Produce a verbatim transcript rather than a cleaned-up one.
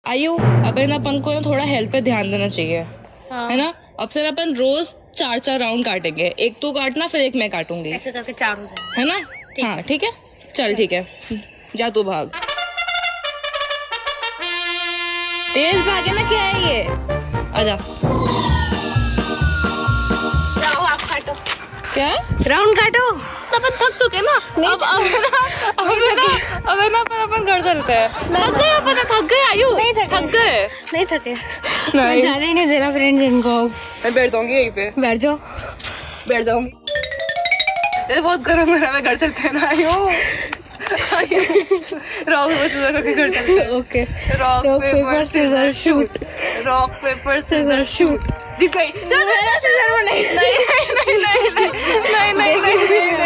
आयु अपन अपन को ना थोड़ा हेल्थ पे ध्यान देना चाहिए। हाँ। है ना, अब से अपन रोज चार चार राउंड काटेंगे, एक तू काटना फिर एक मैं काटूंगी, ऐसे करके चार हो जाए, है ना? हाँ ठीक है, चल ठीक है, जा तू भाग। तेज भागे ना, क्या है ये? आजा। जाओ आप काटो। क्या राउंड काटो? तो अपन थक चुके ना, अब अब ना अब ना अब ना अपन अपन घर चलते हैं। थक गए अपन, थक गए आयु, नहीं थके, थक गए, नहीं थके, नहीं जाने नहीं दे रहा फ्रेंड्स इनको। मैं बैठ जाऊंगी यहीं पे, बैठ जाओ, बैठ जाऊंगी। ये बहुत गर्म है, मैं घर चलते हैं ना आयु। रॉक पेपर सीजर करके घर चलते हैं। Okay, rock paper scissor shoot, rock paper scissor shoot, जीत गई। चल मेरा सीजर नहीं नहीं नहीं नहीं नहीं नहीं नहीं